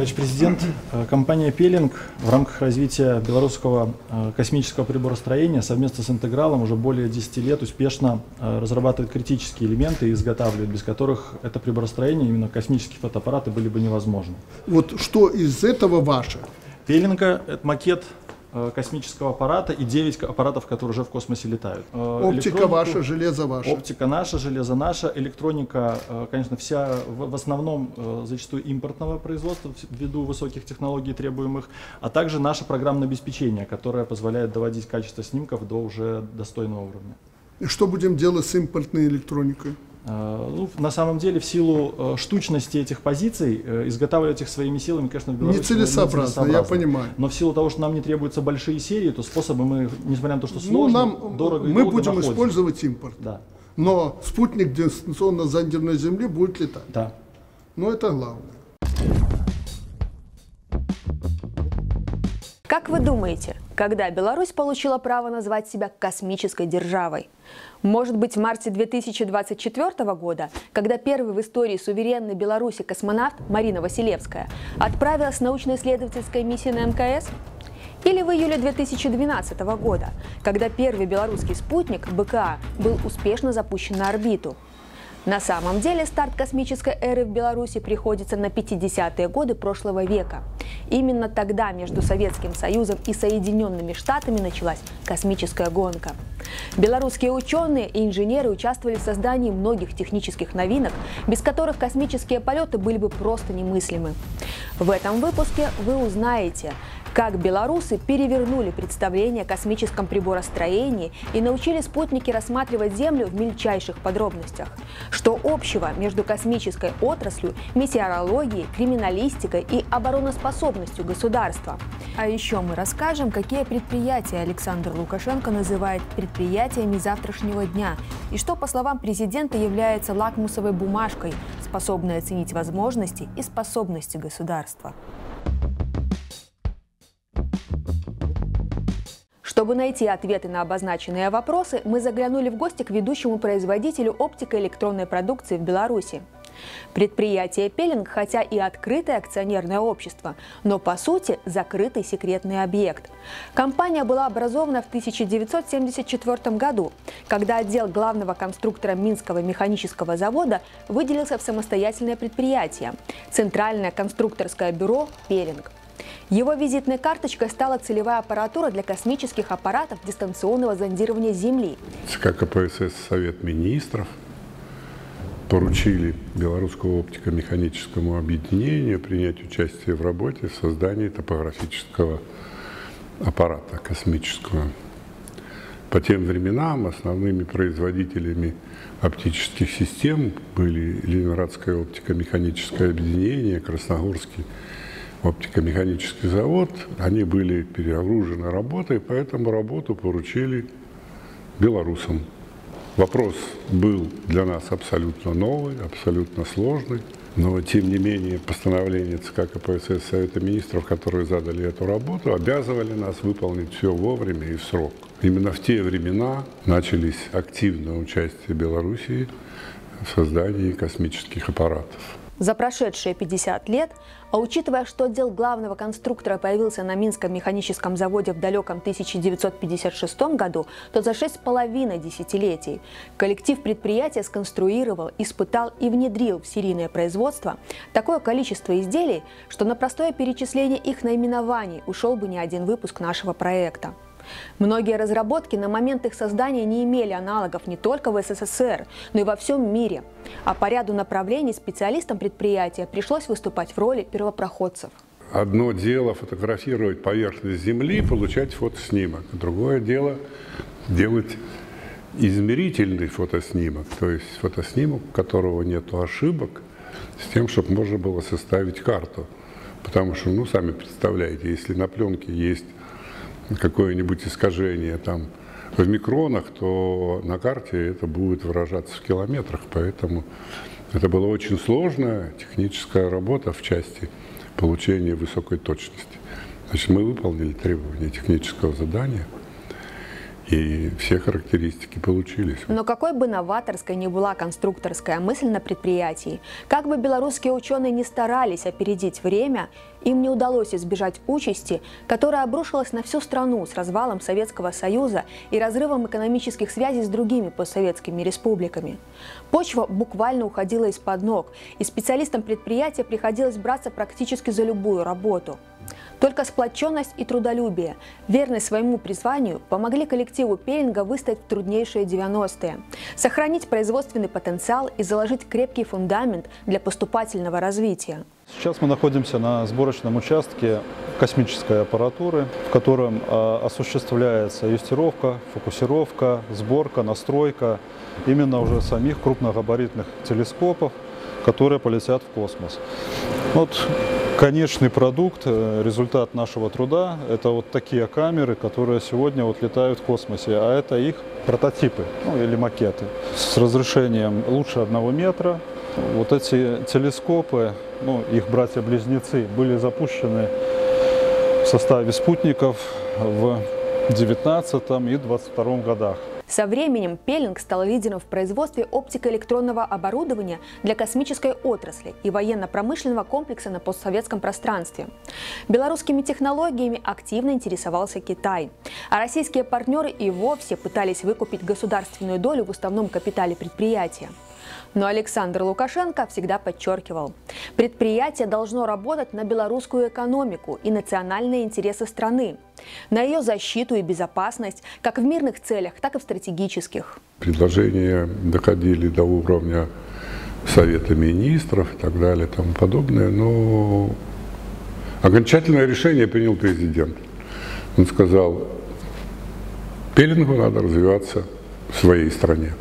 Товарищ президент, компания «Пелинг» в рамках развития белорусского космического приборостроения совместно с «Интегралом» уже более 10 лет успешно разрабатывает критические элементы и изготавливает, без которых это приборостроение, именно космические фотоаппараты, были бы невозможны. Вот что из этого ваше? «Пелинга» — это макет космического аппарата и 9 аппаратов, которые уже в космосе летают. Оптика ваша, железо ваше. Оптика наша, железо наша, электроника, конечно, вся в основном зачастую импортного производства ввиду высоких технологий требуемых, а также наше программное обеспечение, которое позволяет доводить качество снимков до уже достойного уровня. И что будем делать с импортной электроникой? Ну, на самом деле, в силу штучности этих позиций, изготавливать их своими силами, конечно, в Беларуси нецелесообразно, я понимаю. Но в силу того, что нам не требуются большие серии, то способы мы, несмотря на то, что сложно, дорого и мы долго будем находим. использовать импорт. Да. Но спутник дистанционно-зондерной Земли будет летать. Да. Но это главное. Как вы думаете, когда Беларусь получила право назвать себя космической державой? Может быть, в марте 2024 года, когда первый в истории суверенной Беларуси космонавт Марина Василевская отправилась с научно-исследовательской миссией на МКС? Или в июле 2012 года, когда первый белорусский спутник БКА был успешно запущен на орбиту? На самом деле старт космической эры в Беларуси приходится на 50-е годы прошлого века. Именно тогда между Советским Союзом и Соединенными Штатами началась космическая гонка. Белорусские ученые и инженеры участвовали в создании многих технических новинок, без которых космические полеты были бы просто немыслимы. В этом выпуске вы узнаете, как белорусы перевернули представление о космическом приборостроении и научили спутники рассматривать Землю в мельчайших подробностях. Что общего между космической отраслью, метеорологией, криминалистикой и обороноспособностью государства. А еще мы расскажем, какие предприятия Александр Лукашенко называет предприятиями завтрашнего дня и что, по словам президента, является лакмусовой бумажкой, способной оценить возможности и способности государства. Чтобы найти ответы на обозначенные вопросы, мы заглянули в гости к ведущему производителю оптико-электронной продукции в Беларуси. Предприятие «Пелинг», хотя и открытое акционерное общество, но по сути закрытый секретный объект. Компания была образована в 1974 году, когда отдел главного конструктора Минского механического завода выделился в самостоятельное предприятие – Центральное конструкторское бюро «Пелинг». Его визитной карточкой стала целевая аппаратура для космических аппаратов дистанционного зондирования Земли. ЦК КПСС Совет Министров поручили Белорусскому оптико-механическому объединению принять участие в работе в создании топографического аппарата космического. По тем временам основными производителями оптических систем были Ленинградское оптико-механическое объединение, Красногорский оптико-механический завод. Они были перегружены работой, поэтому работу поручили белорусам. Вопрос был для нас абсолютно новый, абсолютно сложный, но тем не менее постановление ЦК КПСС Совета Министров, которые задали эту работу, обязывали нас выполнить все вовремя и в срок. Именно в те времена начались активное участие Белоруссии в создании космических аппаратов. За прошедшие 50 лет, а учитывая, что отдел главного конструктора появился на Минском механическом заводе в далеком 1956 году, то за 6,5 десятилетий коллектив предприятия сконструировал, испытал и внедрил в серийное производство такое количество изделий, что на простое перечисление их наименований ушел бы не один выпуск нашего проекта. Многие разработки на момент их создания не имели аналогов не только в СССР, но и во всем мире. А по ряду направлений специалистам предприятия пришлось выступать в роли первопроходцев. Одно дело фотографировать поверхность Земли, получать фотоснимок. Другое дело делать измерительный фотоснимок, то есть фотоснимок, у которого нет ошибок, с тем, чтобы можно было составить карту. Потому что, ну, сами представляете, если на пленке есть какое-нибудь искажение там в микронах, то на карте это будет выражаться в километрах. Поэтому это была очень сложная техническая работа в части получения высокой точности. Значит, мы выполнили требования технического задания И все характеристики получились. Но какой бы новаторской ни была конструкторская мысль на предприятии, как бы белорусские ученые не старались опередить время, им не удалось избежать участи, которая обрушилась на всю страну с развалом Советского Союза и разрывом экономических связей с другими постсоветскими республиками. Почва буквально уходила из-под ног, и специалистам предприятия приходилось браться практически за любую работу. Только сплоченность и трудолюбие, верность своему призванию помогли коллективу Пеллинга выстоять в труднейшие 90-е, сохранить производственный потенциал и заложить крепкий фундамент для поступательного развития. Сейчас мы находимся на сборочном участке космической аппаратуры, в котором осуществляется юстировка, фокусировка, сборка, настройка именно уже самих крупногабаритных телескопов, которые полетят в космос. Вот конечный продукт, результат нашего труда – это вот такие камеры, которые сегодня вот летают в космосе, а это их прототипы, ну, или макеты с разрешением лучше 1 метра. Вот эти телескопы, ну, их братья-близнецы, были запущены в составе спутников в 2019 и 2022 годах. Со временем Пеллинг стал лидером в производстве оптико-электронного оборудования для космической отрасли и военно-промышленного комплекса на постсоветском пространстве. Белорусскими технологиями активно интересовался Китай, а российские партнеры и вовсе пытались выкупить государственную долю в уставном капитале предприятия. Но Александр Лукашенко всегда подчеркивал, предприятие должно работать на белорусскую экономику и национальные интересы страны, на ее защиту и безопасность как в мирных целях, так и в стратегических. Предложения доходили до уровня Совета министров и так далее, и тому подобное, но окончательное решение принял президент. Он сказал, Пеллингу надо развиваться в своей стране.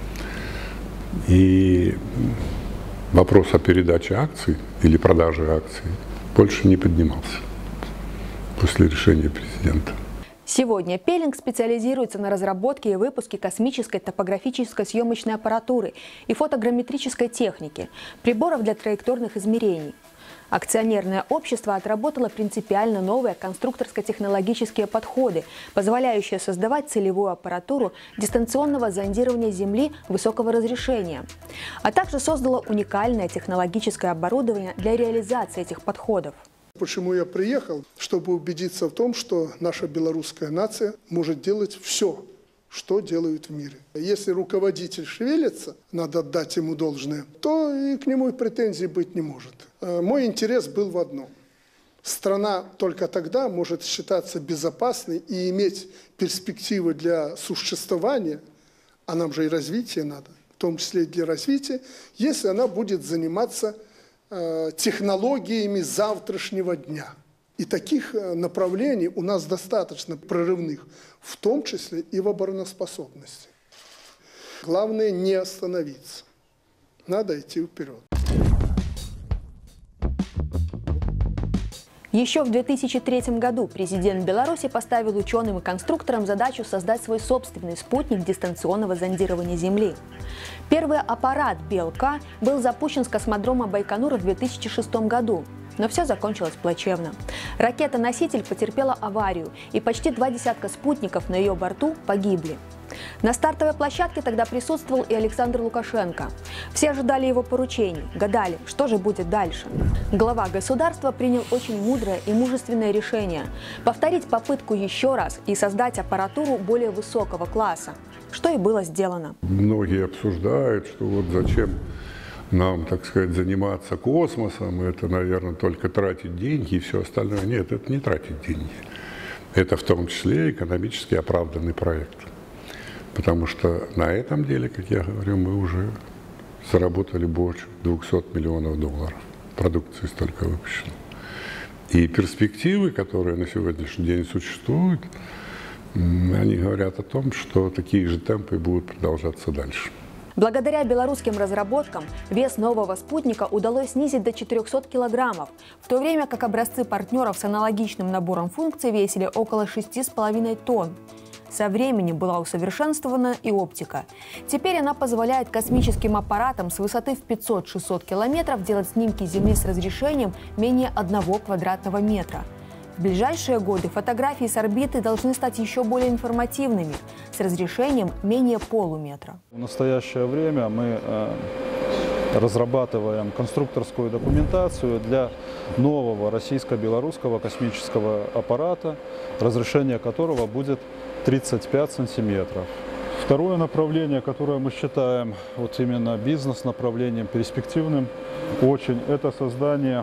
И вопрос о передаче акций или продаже акций больше не поднимался после решения президента. Сегодня Пеллинг специализируется на разработке и выпуске космической топографической съемочной аппаратуры и фотограмметрической техники, приборов для траекторных измерений. Акционерное общество отработало принципиально новые конструкторско-технологические подходы, позволяющие создавать целевую аппаратуру дистанционного зондирования Земли высокого разрешения, а также создало уникальное технологическое оборудование для реализации этих подходов. Почему я приехал? Чтобы убедиться в том, что наша белорусская нация может делать все, что делают в мире. Если руководитель шевелится, надо отдать ему должное, то и к нему и претензий быть не может. Мой интерес был в одном. Страна только тогда может считаться безопасной и иметь перспективы для существования, а нам же и развитие надо, в том числе и для развития, если она будет заниматься технологиями завтрашнего дня. И таких направлений у нас достаточно прорывных, в том числе и в обороноспособности. Главное не остановиться. Надо идти вперед. Еще в 2003 году президент Беларуси поставил ученым и конструкторам задачу создать свой собственный спутник дистанционного зондирования Земли. Первый аппарат БЛК был запущен с космодрома Байконура в 2006 году. Но все закончилось плачевно. Ракета-носитель потерпела аварию, и почти 20 спутников на ее борту погибли. На стартовой площадке тогда присутствовал и Александр Лукашенко. Все ожидали его поручений, гадали, что же будет дальше. Глава государства принял очень мудрое и мужественное решение – повторить попытку еще раз и создать аппаратуру более высокого класса, что и было сделано. Многие обсуждают, что вот зачем нам, так сказать, заниматься космосом, это, наверное, только тратить деньги и все остальное. Нет, это не тратить деньги. Это в том числе экономически оправданный проект. Потому что на этом деле, как я говорю, мы уже заработали больше 200 миллионов долларов. Продукции столько выпущено. И перспективы, которые на сегодняшний день существуют, они говорят о том, что такие же темпы будут продолжаться дальше. Благодаря белорусским разработкам вес нового спутника удалось снизить до 400 килограммов, в то время как образцы партнеров с аналогичным набором функций весили около 6,5 тонн. Со временем была усовершенствована и оптика. Теперь она позволяет космическим аппаратам с высоты в 500-600 километров делать снимки Земли с разрешением менее 1 квадратного метра. В ближайшие годы фотографии с орбиты должны стать еще более информативными, с разрешением менее полуметра. В настоящее время мы разрабатываем конструкторскую документацию для нового российско-белорусского космического аппарата, разрешение которого будет 35 сантиметров. Второе направление, которое мы считаем вот именно бизнес-направлением, перспективным очень, это создание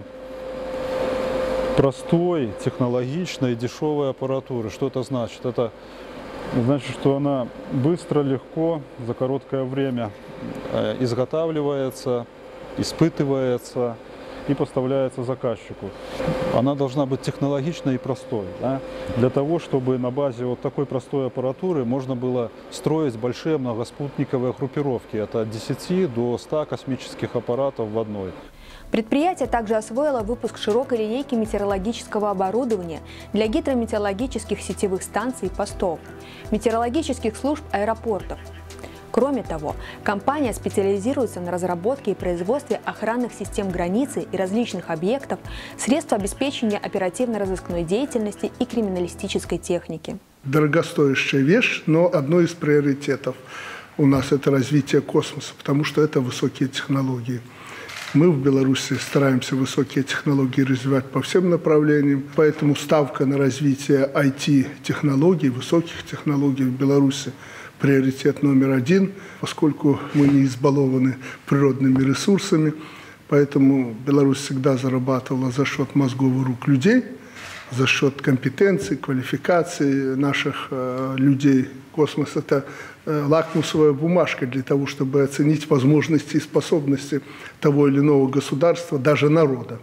простой, технологичной и дешевой аппаратуры. Что это значит? Это значит, что она быстро, легко, за короткое время изготавливается, испытывается и поставляется заказчику. Она должна быть технологичной и простой, да? Для того, чтобы на базе вот такой простой аппаратуры можно было строить большие многоспутниковые группировки. Это от 10 до 100 космических аппаратов в одной. Предприятие также освоило выпуск широкой линейки метеорологического оборудования для гидрометеорологических сетевых станций и постов, метеорологических служб аэропортов. Кроме того, компания специализируется на разработке и производстве охранных систем границы и различных объектов, средств обеспечения оперативно-розыскной деятельности и криминалистической техники. Дорогостоящая вещь, но одно из приоритетов у нас это развитие космоса, потому что это высокие технологии. Мы в Беларуси стараемся высокие технологии развивать по всем направлениям, поэтому ставка на развитие IT-технологий, высоких технологий в Беларуси приоритет номер один, поскольку мы не избалованы природными ресурсами, поэтому Беларусь всегда зарабатывала за счет мозгов и рук людей, за счет компетенций, квалификации наших людей. Космос – это лакмусовая бумажка для того, чтобы оценить возможности и способности того или иного государства, даже народа.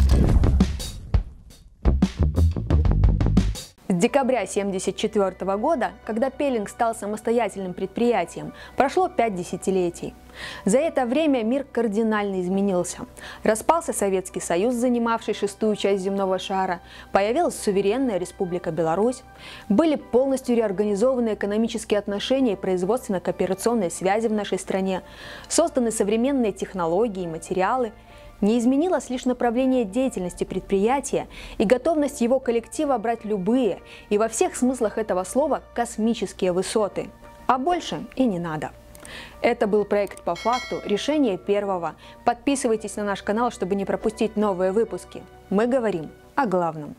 С декабря 1974 года, когда Пелинг стал самостоятельным предприятием, прошло 5 десятилетий. За это время мир кардинально изменился. Распался Советский Союз, занимавший 6-ю часть земного шара, появилась суверенная Республика Беларусь, были полностью реорганизованы экономические отношения и производственно-кооперационные связи в нашей стране, созданы современные технологии и материалы. Не изменилось лишь направление деятельности предприятия и готовность его коллектива брать любые и во всех смыслах этого слова космические высоты. А больше и не надо. Это был проект «По факту», решение первого. Подписывайтесь на наш канал, чтобы не пропустить новые выпуски. Мы говорим о главном.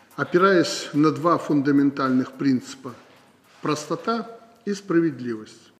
Опираясь на два фундаментальных принципа – простота и справедливость.